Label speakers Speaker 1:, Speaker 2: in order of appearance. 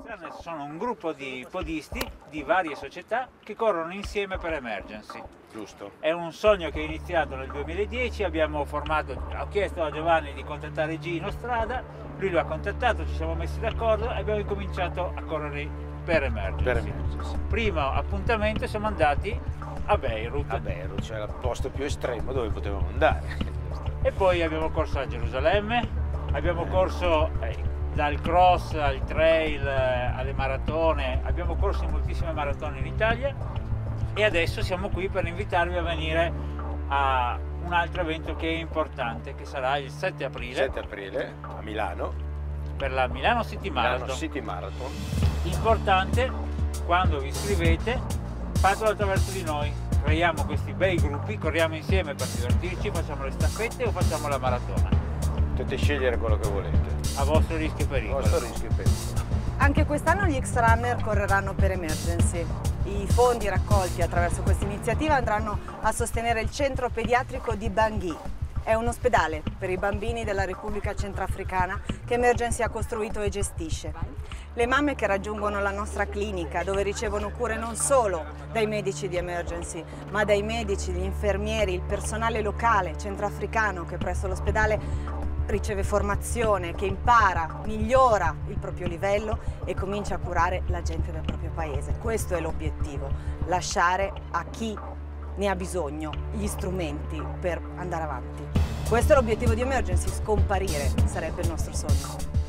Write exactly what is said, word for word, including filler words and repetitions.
Speaker 1: X-Runners sono un gruppo di podisti di varie società che corrono insieme per Emergency.
Speaker 2: Giusto.
Speaker 1: È un sogno che è iniziato nel duemiladieci, abbiamo formato, ho chiesto a Giovanni di contattare Gino Strada, lui lo ha contattato, ci siamo messi d'accordo e abbiamo incominciato a correre per Emergency.
Speaker 2: Per Emergency.
Speaker 1: Primo appuntamento siamo andati a Beirut.
Speaker 2: A Beirut, cioè il posto più estremo dove potevamo andare.
Speaker 1: E poi abbiamo corso a Gerusalemme, abbiamo corso eh, dal cross al trail eh, alle maratone, abbiamo corso in moltissime maratone in Italia e adesso siamo qui per invitarvi a venire a un altro evento che è importante, che sarà il sette aprile.
Speaker 2: sette aprile a Milano.
Speaker 1: Per la Milano City Marathon.
Speaker 2: Milano City Marathon.
Speaker 1: Importante, quando vi iscrivete, fatelo attraverso di noi. Creiamo questi bei gruppi, corriamo insieme per divertirci, facciamo le staffette o facciamo la maratona.
Speaker 2: Potete scegliere quello che volete.
Speaker 1: A vostro rischio e
Speaker 2: A
Speaker 1: pericolo.
Speaker 2: vostro rischio e pericolo.
Speaker 3: Anche quest'anno gli X-Runner correranno per Emergency. I fondi raccolti attraverso questa iniziativa andranno a sostenere il centro pediatrico di Bangui. È un ospedale per i bambini della Repubblica Centrafricana che Emergency ha costruito e gestisce. Le mamme che raggiungono la nostra clinica, dove ricevono cure non solo dai medici di Emergency, ma dai medici, gli infermieri, il personale locale centroafricano che presso l'ospedale riceve formazione, che impara, migliora il proprio livello e comincia a curare la gente del proprio paese. Questo è l'obiettivo, lasciare a chi ne ha bisogno gli strumenti per andare avanti. Questo è l'obiettivo di Emergency, scomparire sarebbe il nostro sogno.